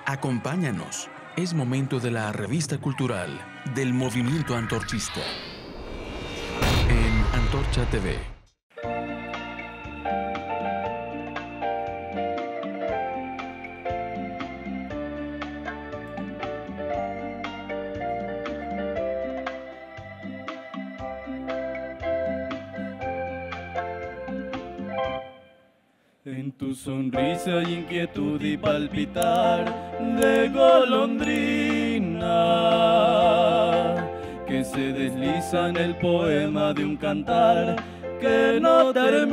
Acompáñanos. Es momento de la revista cultural del movimiento antorchista. En Antorcha TV. En tu sonrisa hay inquietud y palpitar de golondrina que se desliza en el poema de un cantar que no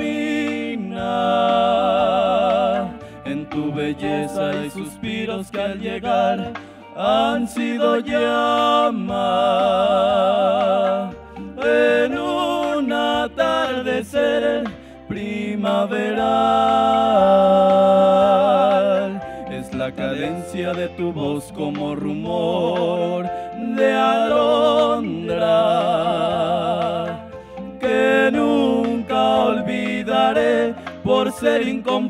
termina. En tu belleza hay suspiros que al llegar han sido llama. En un atardecer primaveral es la cadencia de tu voz como rumor de alondra que nunca olvidaré por ser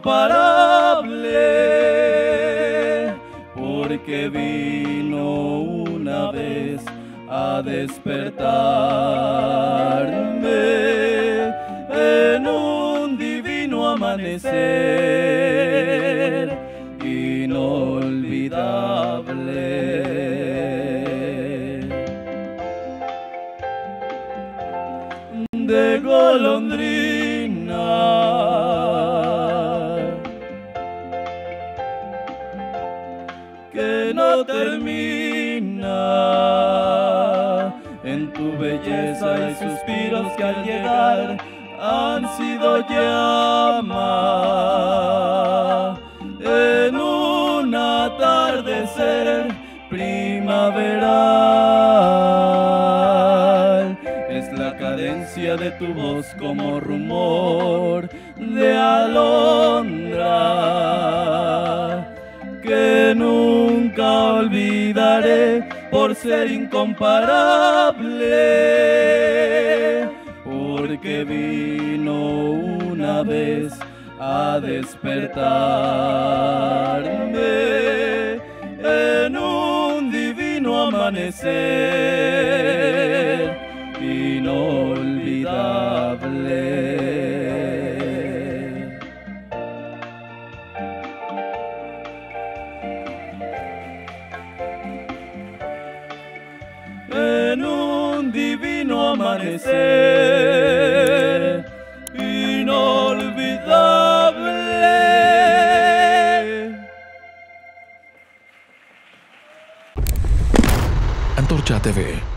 incomparable, porque vino una vez a despertarme en un divino amanecer inolvidable. De golondrina que no termina. En tu belleza hay suspiros que al llegar han sido llama. En un atardecer primaveral es la cadencia de tu voz como rumor de alondra que nunca olvidaré por ser incomparable, porque vino una vez a despertarme en un divino amanecer inolvidable. En un divino amanecer inolvidable. Antorcha TV.